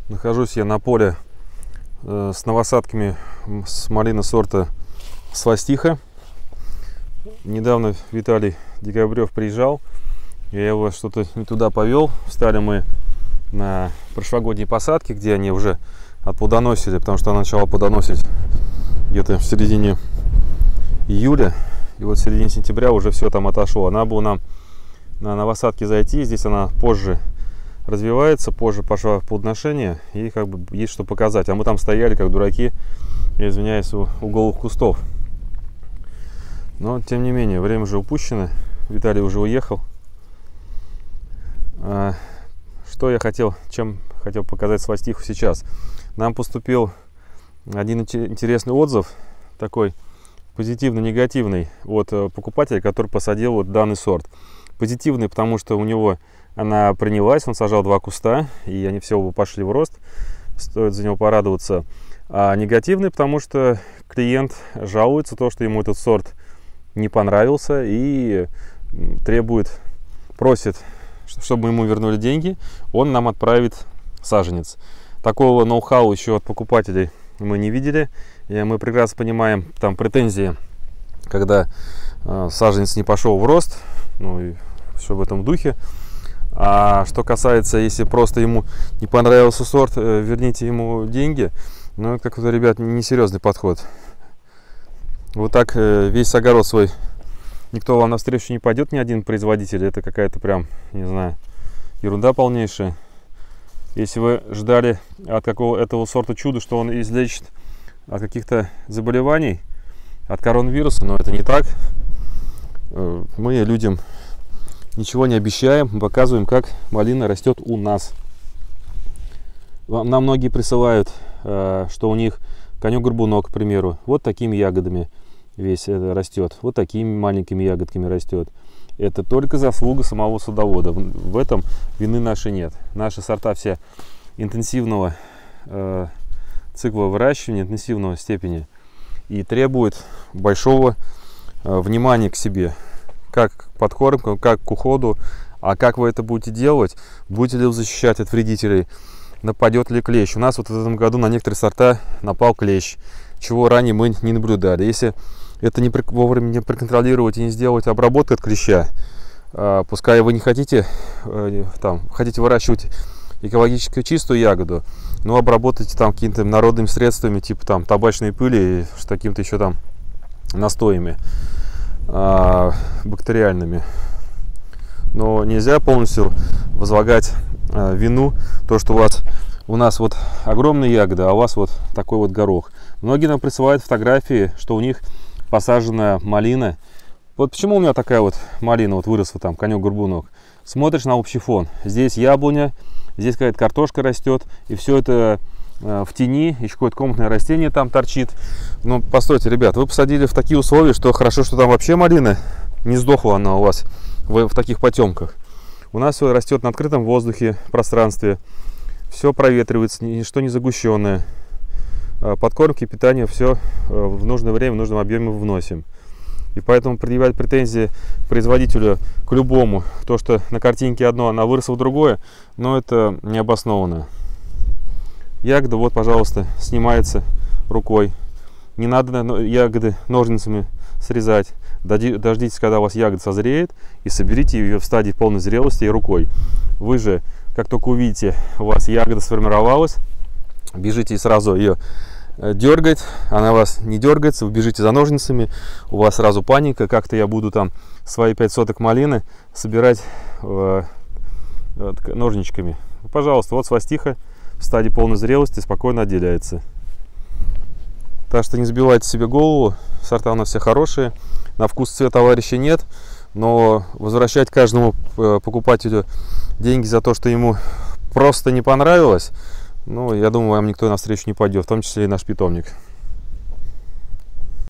Нахожусь я на поле с новосадками с малины сорта Свастиха. Недавно Виталий Декабрев приезжал, я его что-то не туда повел. Встали мы на прошлогодней посадке, где они уже отплодоносили, потому что она начала плодоносить где-то в середине июля. И вот в середине сентября уже все там отошло. Надо было нам на новосадке зайти. Здесь она позже развивается, позже пошла в плодоношение, и как бы есть что показать. А мы там стояли как дураки, я извиняюсь, у голых кустов. Но тем не менее, время уже упущено. Виталий уже уехал. Что я хотел, чем хотел показать Свастиху сейчас? Нам поступил один интересный отзыв, такой позитивно-негативный, от покупателя, который посадил вот данный сорт. Позитивный, потому что у него она принялась, он сажал 2 куста, и они все оба пошли в рост. Стоит за него порадоваться. А негативный, потому что клиент жалуется, то, что ему этот сорт не понравился, и просит, чтобы ему вернули деньги, он нам отправит саженец. Такого ноу-хау еще от покупателей мы не видели. И мы прекрасно понимаем там претензии, когда саженец не пошел в рост, ну и все в этом духе. А что касается, если просто ему не понравился сорт, верните ему деньги, ну это как-то, ребят, несерьезный подход. Вот так весь огород свой никто вам навстречу не пойдет, ни один производитель. Это какая-то прям, не знаю, ерунда полнейшая. Если вы ждали от этого сорта чуда, что он излечит от каких-то заболеваний, от коронавируса, но это не так. Мы людям ничего не обещаем, мы показываем, как малина растет у нас. Нам многие присылают, что у них конек-горбунок, к примеру, вот такими ягодами весь растет, вот такими маленькими ягодками растет. Это только заслуга самого садовода. В этом вины нашей нет. Наши сорта все интенсивного цикла выращивания, интенсивного степени, и требуют большого внимания к себе. Как к подкормке, как к уходу. А как вы это будете делать? Будете ли вы защищать от вредителей? Нападет ли клещ? У нас вот в этом году на некоторые сорта напал клещ, чего ранее мы не наблюдали. Если это вовремя не проконтролировать и не сделать обработку от клеща, пускай вы не хотите, хотите выращивать экологически чистую ягоду, но обработайте там какими-то народными средствами, типа там табачной пыли, с каким-то еще там настоями бактериальными. Но нельзя полностью возлагать вину, то, что у нас вот огромная ягода, а у вас вот такой вот горох. Многие нам присылают фотографии, что у них посаженная малина. Вот почему у меня такая вот малина вот выросла, там конек-горбунок. Смотришь на общий фон, здесь яблоня, здесь какая-то картошка растет, и все это в тени, еще какое-то комнатное растение там торчит. Но постойте, ребят, вы посадили в такие условия, что хорошо, что там вообще малина не сдохла она у вас в таких потемках. У нас все растет на открытом воздухе, пространстве, все проветривается, ничто не загущенное. Подкормки, питание, все в нужное время, в нужном объеме вносим. И поэтому предъявлять претензии производителю к любому, то, что на картинке одно, она выросла другое, но это необоснованно. Ягода, вот, пожалуйста, снимается рукой. Не надо ягоды ножницами срезать. Дождитесь, когда у вас ягода созреет, и соберите ее в стадии полной зрелости и рукой. Вы же, как только увидите, у вас ягода сформировалась, бежите и сразу ее дергать. Она вас не дергается, вы бежите за ножницами, у вас сразу паника. Как-то я буду там свои 5 соток малины собирать ножничками. Пожалуйста, вот Свастиха в стадии полной зрелости спокойно отделяется. Так что не забивайте себе голову, сорта у нас все хорошие, на вкус цвет товарища нет, но возвращать каждому покупателю деньги за то, что ему просто не понравилось, ну, я думаю, вам никто навстречу не пойдет, в том числе и наш питомник.